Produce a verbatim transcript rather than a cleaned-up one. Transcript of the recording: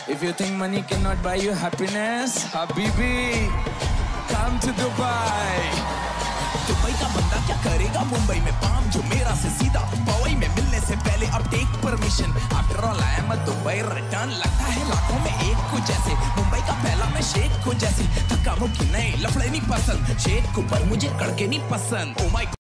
If you think money cannot buy you happiness, Habibi, come to Dubai. Dubai का बंदा क्या करेगा मुंबई में, पाम जो मेरा से सीधा पवई में, मिलने से पहले अब take permission. After all I am a Dubai return, लगता है लाखों में एक को जैसे, मुंबई का पहला मैं शेख को जैसे, थका मुक्की नहीं लफड़े नहीं पसंद, शेख को पर मुझे कड़के नहीं पसंद। Oh my